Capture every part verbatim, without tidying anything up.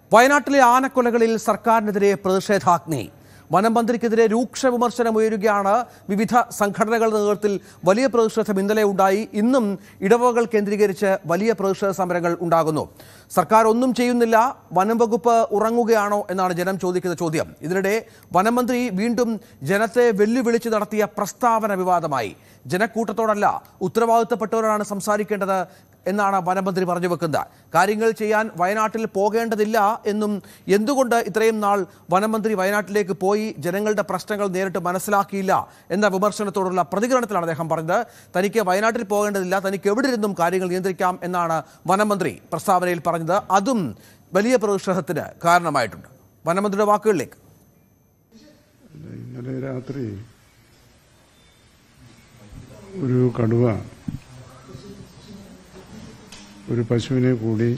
വയനാട്ടിലെ ആനക്കൊലകളിൽ സർക്കാരിനെതിരെ പ്രതിഷേധാഗ്നി. വനം മന്ത്രിക്കെതിരെ രൂക്ഷ വിമർശനമുയരുകയാണ്. വിവിധ സംഘടനകളുടെ നേതൃത്വത്തിൽ വലിയ പ്രതിഷേധം ഇന്നലെ ഉണ്ടായി. ഇന്നും ഇടവകൾ കേന്ദ്രീകരിച്ച് വലിയ പ്രതിഷേധ സമരങ്ങൾ ഉണ്ടാകുന്നു. സർക്കാർ ഒന്നും ചെയ്യുന്നില്ല, വനം വകുപ്പ് ഉറങ്ങുകയാണോ എന്നാണ് ജനം ചോദിക്കുന്ന ചോദ്യം. ഇതിനിടെ വനം മന്ത്രി വീണ്ടും ജനത്തെ വെല്ലുവിളിച്ച് നടത്തിയ പ്രസ്താവന വിവാദമായി. ജനക്കൂട്ടത്തോടല്ല, ഉത്തരവാദിത്തപ്പെട്ടവരാണ് സംസാരിക്കേണ്ടത് എന്നാണ് വനമന്ത്രി പറഞ്ഞു വെക്കുന്നത്. കാര്യങ്ങൾ ചെയ്യാൻ വയനാട്ടിൽ പോകേണ്ടതില്ല എന്നും, എന്തുകൊണ്ട് ഇത്രയും നാൾ വനമന്ത്രി വയനാട്ടിലേക്ക് പോയി ജനങ്ങളുടെ പ്രശ്നങ്ങൾ നേരിട്ട് മനസ്സിലാക്കിയില്ല എന്ന വിമർശനത്തോടുള്ള പ്രതികരണത്തിലാണ് അദ്ദേഹം പറഞ്ഞത്. തനിക്ക് വയനാട്ടിൽ പോകേണ്ടതില്ല, തനിക്ക് എവിടെ ഇരുന്നും കാര്യങ്ങൾ നിയന്ത്രിക്കാം എന്നാണ് വനമന്ത്രി പ്രസ്താവനയിൽ പറഞ്ഞത്. അതും വലിയ പ്രതിഷേധത്തിന് കാരണമായിട്ടുണ്ട്. വനമന്ത്രിയുടെ വാക്കുകളിലേക്ക്. ഇന്നലെ രാത്രി ഒരു കടുവ ഒരു പശുവിനെ കൂടി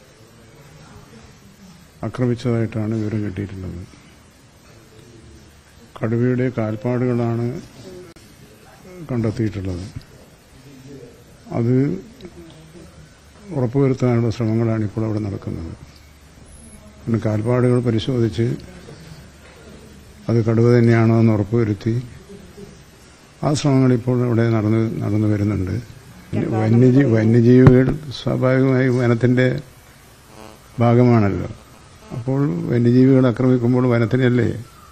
ആക്രമിച്ചതായിട്ടാണ് വിവരം കിട്ടിയിട്ടുള്ളത്. കടുവയുടെ കാൽപ്പാടുകളാണ് കണ്ടെത്തിയിട്ടുള്ളത്. അത് ഉറപ്പുവരുത്താനുള്ള ശ്രമങ്ങളാണ് ഇപ്പോൾ അവിടെ നടക്കുന്നത്. പിന്നെ കാൽപ്പാടുകൾ പരിശോധിച്ച് അത് കടുവ തന്നെയാണോ എന്ന് ഉറപ്പുവരുത്തി ആ ശ്രമങ്ങൾ ഇപ്പോൾ ഇവിടെ നടന്ന് നടന്നു വരുന്നുണ്ട്. വന്യജീവി വന്യജീവികൾ സ്വാഭാവികമായി വനത്തിൻ്റെ ഭാഗമാണല്ലോ. അപ്പോൾ വന്യജീവികൾ ആക്രമിക്കുമ്പോൾ വനത്തിനല്ലേ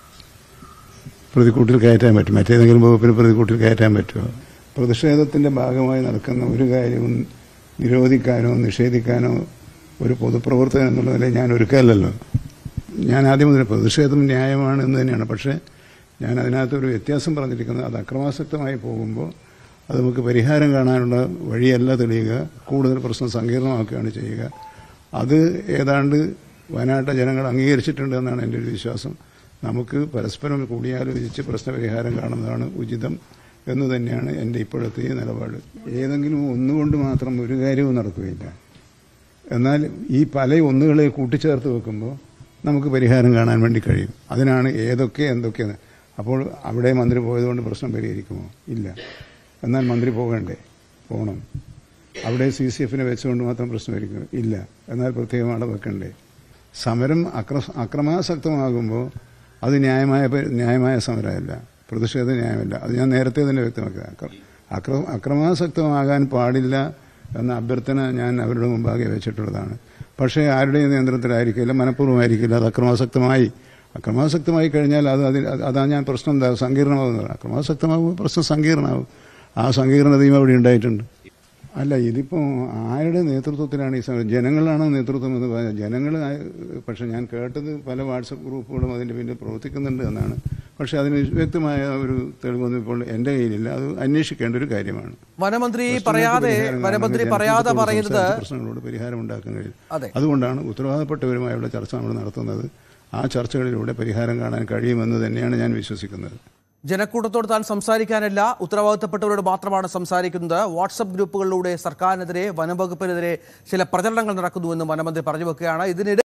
പ്രതിക്കൂട്ടിൽ കയറ്റാൻ പറ്റും, മറ്റേതെങ്കിലും വകുപ്പിന് പ്രതിക്കൂട്ടിൽ കയറ്റാൻ പറ്റുമോ? പ്രതിഷേധത്തിൻ്റെ ഭാഗമായി നടക്കുന്ന ഒരു കാര്യവും നിരോധിക്കാനോ നിഷേധിക്കാനോ ഒരു പൊതുപ്രവർത്തകൻ എന്നുള്ള നിലയിൽ ഞാൻ ഒരുക്കല്ലല്ലോ. ഞാൻ ആദ്യം മുതൽ പ്രതിഷേധം ന്യായമാണ് എന്ന് തന്നെയാണ്. പക്ഷേ ഞാൻ അതിനകത്തൊരു വ്യത്യാസം പറഞ്ഞിരിക്കുന്നത്, അത് അക്രമാസക്തമായി പോകുമ്പോൾ അത് നമുക്ക് പരിഹാരം കാണാനുള്ള വഴിയല്ല തെളിയുക, കൂടുതൽ പ്രശ്നം സങ്കീർണമാക്കുകയാണ് ചെയ്യുക. അത് ഏതാണ്ട് വയനാട്ടിലെ ജനങ്ങൾ അംഗീകരിച്ചിട്ടുണ്ട് എന്നാണ് എൻ്റെ ഒരു വിശ്വാസം. നമുക്ക് പരസ്പരം കൂടിയാലോചിച്ച് പ്രശ്നപരിഹാരം കാണുന്നതാണ് ഉചിതം എന്ന് തന്നെയാണ് എൻ്റെ ഇപ്പോഴത്തെ നിലപാട്. ഏതെങ്കിലും ഒന്നുകൊണ്ട് മാത്രം ഒരു കാര്യവും നടക്കുകയില്ല. എന്നാൽ ഈ പല ഒന്നുകളെ കൂട്ടിച്ചേർത്ത് വെക്കുമ്പോൾ നമുക്ക് പരിഹാരം കാണാൻ വേണ്ടി കഴിയും. അതിനാണ് ഏതൊക്കെ എന്തൊക്കെയാണ്. അപ്പോൾ അവിടെ മന്ത്രി പോയതുകൊണ്ട് പ്രശ്നം പരിഹരിക്കുമോ? ഇല്ല. എന്നാൽ മന്ത്രി പോകണ്ടേ? പോകണം. അവിടെ സി സി എഫിനെ വെച്ചുകൊണ്ട് മാത്രം പ്രശ്നം പരിഹരിക്കും? ഇല്ല. എന്നാൽ പ്രത്യേകം അവിടെ വെക്കണ്ടേ? സമരം അക്ര അക്രമാസക്തമാകുമ്പോൾ അത് ന്യായമായ ന്യായമായ സമരമല്ല, പ്രതിഷേധം ന്യായമല്ല. അത് ഞാൻ നേരത്തെ തന്നെ വ്യക്തമാക്കിയത്. അക്ര അക്രമാസക്തമാകാൻ പാടില്ല എന്ന അഭ്യർത്ഥന ഞാൻ അവരുടെ മുമ്പാകെ വെച്ചിട്ടുള്ളതാണ്. പക്ഷേ ആരുടെയും നിയന്ത്രണത്തിലായിരിക്കില്ല, മനഃപൂർവ്വമായിരിക്കില്ല. അത് അക്രമാസക്തമായി അക്രമാസക്തമായി കഴിഞ്ഞാൽ അത് അതിൽ അതാ ഞാൻ പ്രശ്നം എന്താ സങ്കീർണമാകുന്നത്. അക്രമാസക്തമാകുമ്പോൾ പ്രശ്നം സങ്കീർണമാകും. ആ സങ്കീർണതയും അവിടെ ഉണ്ടായിട്ടുണ്ട്. അല്ല, ഇതിപ്പോൾ ആരുടെ നേതൃത്വത്തിലാണ് ഈ സമരം? ജനങ്ങളാണോ നേതൃത്വം എന്ന് പറഞ്ഞാൽ ജനങ്ങൾ. പക്ഷെ ഞാൻ കേട്ടത് പല വാട്സപ്പ് ഗ്രൂപ്പുകളും അതിൻ്റെ പിന്നിൽ പ്രവർത്തിക്കുന്നുണ്ട് എന്നാണ്. പക്ഷെ അതിന് വ്യക്തമായ ഒരു തെളിവൊന്നും ഇപ്പോൾ എൻ്റെ കയ്യിലില്ല. അത് അന്വേഷിക്കേണ്ട ഒരു കാര്യമാണ്. വനമന്ത്രി പറയാതെ വനമന്ത്രി പറയാതെ പറയുന്നത് പ്രശ്നങ്ങളോട് പരിഹാരം ഉണ്ടാക്കാൻ കഴിയും. അതുകൊണ്ടാണ് ഉത്തരവാദപ്പെട്ടവരുമായുള്ള ചർച്ച നമ്മൾ നടത്തുന്നത്. ആ ചർച്ചകളിലൂടെ പരിഹാരം കാണാൻ കഴിയുമെന്ന് തന്നെയാണ് ഞാൻ വിശ്വസിക്കുന്നത്. ജനക്കൂട്ടത്തോട് താൻ സംസാരിക്കാനല്ല, ഉത്തരവാദിത്തപ്പെട്ടവരോട് മാത്രമാണ് സംസാരിക്കുന്നത്. വാട്സപ്പ് ഗ്രൂപ്പുകളിലൂടെ സർക്കാരിനെതിരെ വനംവകുപ്പിനെതിരെ ചില പ്രചരണങ്ങൾ നടക്കുന്നുവെന്നും വനമന്ത്രി പറഞ്ഞു വെക്കുകയാണ്. ഇതിനിടെ